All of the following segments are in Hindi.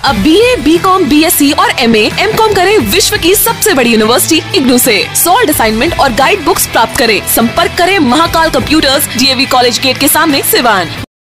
अब BA, BCom, BSc और MA, MCom करें विश्व की सबसे बड़ी यूनिवर्सिटी इग्नू से। सॉल्ड असाइनमेंट और गाइड बुक्स प्राप्त करें। संपर्क करें Mahakal computers, DAV college gate के सामने, सिवान।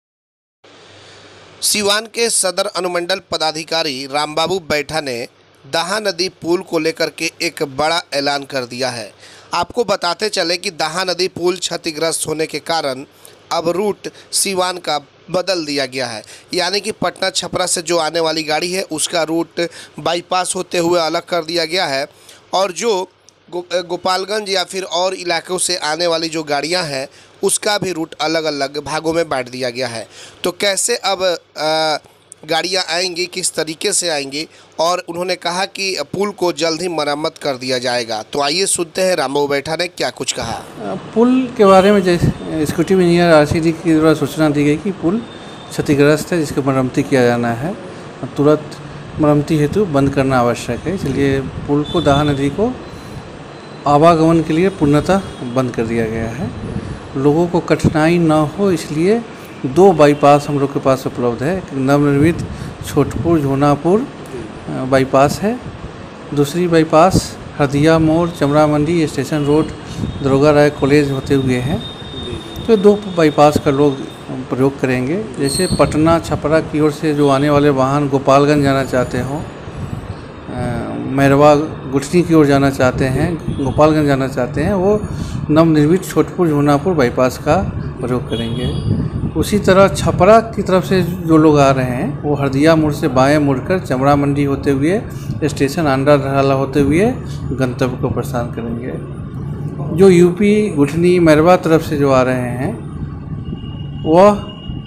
सिवान के सदर अनुमंडल पदाधिकारी रामबाबू बैठा ने दाहा नदी पुल को लेकर के एक बड़ा ऐलान कर दिया है। आपको बताते चले कि दाहा नदी पुल क्षतिग्रस्त होने के कारण अब रूट सिवान का बदल दिया गया है, यानी कि पटना छपरा से जो आने वाली गाड़ी है उसका रूट बाईपास होते हुए अलग कर दिया गया है और जो गोपालगंज या फिर और इलाकों से आने वाली जो गाड़ियां हैं उसका भी रूट अलग अलग भागों में बांट दिया गया है। तो कैसे अब गाड़ियां आएंगी, किस तरीके से आएंगी, और उन्होंने कहा कि पुल को जल्द ही मरम्मत कर दिया जाएगा। तो आइए सुनते हैं रामबाबू बैठा ने क्या कुछ कहा। पुल के बारे में जैसे एग्जीक्यूटिव इंजीनियर RCD की द्वारा सूचना दी गई कि पुल क्षतिग्रस्त है जिसकी मरम्मती किया जाना है, तुरंत मरम्मती हेतु बंद करना आवश्यक है। इसलिए पुल को दाहा नदी को आवागमन के लिए पूर्णतः बंद कर दिया गया है। लोगों को कठिनाई न हो इसलिए 2 बाईपास हम लोग के पास उपलब्ध है। नवनिर्मित छोटपुर झोनापुर बाईपास है, दूसरी बाईपास हरदिया मोड़ चमड़ा मंडी स्टेशन रोड दरोगा राय कॉलेज होते हुए हैं। तो 2 बाईपास का लोग प्रयोग करेंगे। जैसे पटना छपरा की ओर से जो आने वाले वाहन गोपालगंज जाना चाहते हों, मैरवा गुठनी की ओर जाना चाहते हैं, गोपालगंज जाना चाहते हैं, वो नवनिर्मित छोटपुर झोनापुर बाईपास का प्रयोग करेंगे। उसी तरह छपरा की तरफ से जो लोग आ रहे हैं वो हरदिया मोड़ से बाएं मुड़कर चमड़ा मंडी होते हुए स्टेशन आंडा धराला होते हुए गंतव्य को प्रस्थान करेंगे। जो यूपी गुठनी मैरवा तरफ से जो आ रहे हैं वह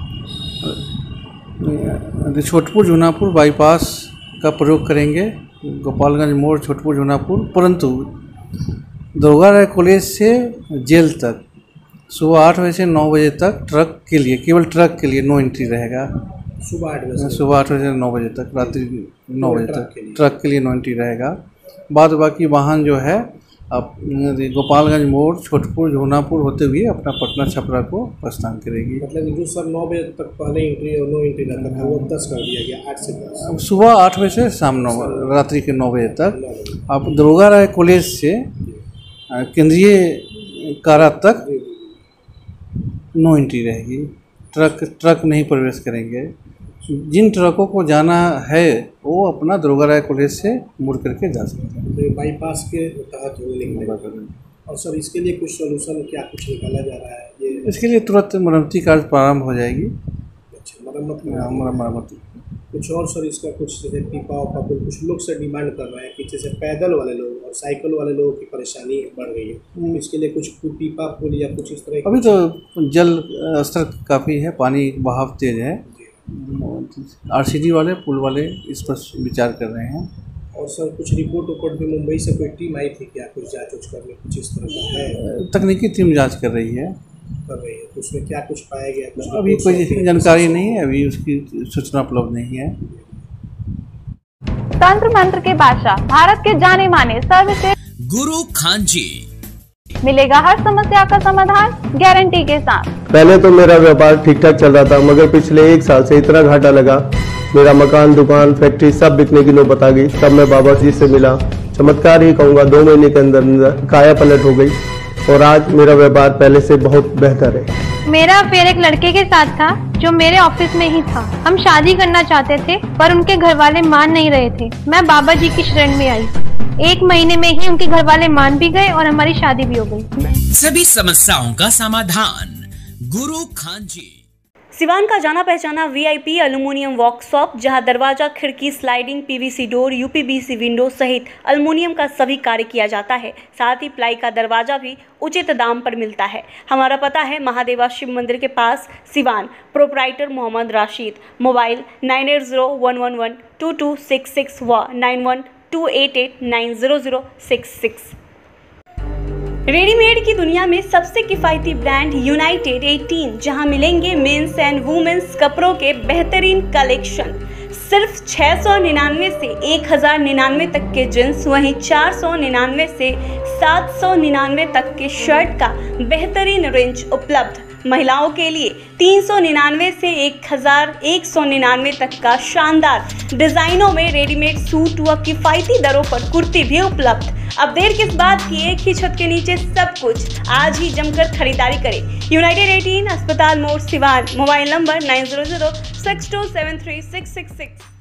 छोटपुर झोनापुर बाईपास का प्रयोग करेंगे, गोपालगंज मोड़ छोटपुर झोनापुर, परंतु दरोगा राय कॉलेज से जेल तक सुबह 8 बजे से 9 बजे तक ट्रक के लिए, केवल ट्रक के लिए नो एंट्री रहेगा। सुबह 8 बजे से 9 बजे तक, रात्रि 9 बजे तक ट्रक के लिए नो एंट्री रहेगा। बाद बाकी वाहन जो है अब गोपालगंज मोड़ छोटपुर झोनापुर होते हुए अपना पटना छपरा को प्रस्थान करेगी। मतलब जो सर 9 बजे तक पहले एंट्री और नो एंट्री रहता था वो 10 कर दिया गया, 8 से 10। सुबह 8 बजे से शाम 9 रात्रि के 9 बजे तक। अब दरोगा राय कॉलेज से केंद्रीय कारा तक नो एंट्री रहेगी। ट्रक नहीं प्रवेश करेंगे। जिन ट्रकों को जाना है वो अपना दरोगा राय कॉलेज से मुड़ करके जा सकते हैं। तो बाईपास के तहत और सर इसके लिए कुछ सोल्यूशन क्या कुछ निकाला जा रहा है? ये इसके लिए तुरंत मरम्मती कार्य प्रारंभ हो जाएगी। अच्छा, मरम्मत कुछ और सर इसका कुछ जैसे पीपा उपा कुछ लोग से डिमांड कर रहे हैं कि जैसे पैदल वाले लोग और साइकिल वाले लोगों की परेशानी बढ़ गई है, इसके लिए कुछ पीपा पुल या कुछ इस तरह। अभी तो जल स्तर काफ़ी है, पानी बहाव तेज है। RCD वाले पुल वाले इस पर विचार कर रहे हैं। और सर कुछ रिपोर्ट भी मुंबई से कोई टीम आई थी क्या, कुछ जाँच करने, कुछ इस तरह का है? तकनीकी टीम जाँच कर रही है। तो उसमें क्या कुछ पाया गया? कुछ अभी कोई जानकारी नहीं है, अभी उसकी सूचना उपलब्ध नहीं है। तंत्र मंत्र के बादशाह, भारत के जाने माने सर्वश्रेष्ठ गुरु खान जी, मिलेगा हर समस्या का समाधान गारंटी के साथ। पहले तो मेरा व्यापार ठीक ठाक चल रहा था, मगर पिछले 1 साल से इतना घाटा लगा, मेरा मकान दुकान फैक्ट्री सब बिकने की नौबत आ गई। तब मैं बाबा जी से मिला, चमत्कार ही कहूँगा, 2 महीने के अंदर काया पलट हो गई और आज मेरा व्यापार पहले से बहुत बेहतर है। मेरा अफेयर एक लड़के के साथ था जो मेरे ऑफिस में ही था। हम शादी करना चाहते थे पर उनके घर वाले मान नहीं रहे थे। मैं बाबा जी की शरण में आई। 1 महीने में ही उनके घर वाले मान भी गए और हमारी शादी भी हो गई। सभी समस्याओं का समाधान गुरु खान जी। सिवान का जाना पहचाना VIP एल्युमिनियम वर्कशॉप, जहां दरवाजा, खिड़की, sliding, PVC door, UPVC window सहित एल्युमिनियम का सभी कार्य किया जाता है। साथ ही प्लाई का दरवाजा भी उचित दाम पर मिलता है। हमारा पता है महादेवा शिव मंदिर के पास, सिवान। प्रोप्राइटर मोहम्मद राशिद। मोबाइल 9801112266 व 9128890066। रेडीमेड की दुनिया में सबसे किफ़ायती ब्रांड यूनाइटेड 18, जहां मिलेंगे मेंस एंड वुमेन्स कपड़ों के बेहतरीन कलेक्शन। सिर्फ 699 से 1099 तक के जींस, वहीं 499 से 799 तक के शर्ट का बेहतरीन रेंज उपलब्ध। महिलाओं के लिए 399 से 1199 तक का शानदार डिजाइनों में रेडीमेड सूट व किफायती दरों पर कुर्ती भी उपलब्ध। अब देर किस बात की, एक ही छत के नीचे सब कुछ। आज ही जमकर खरीदारी करें। यूनाइटेड 18 अस्पताल मोड़ सिवान। Mobile number 9006273666।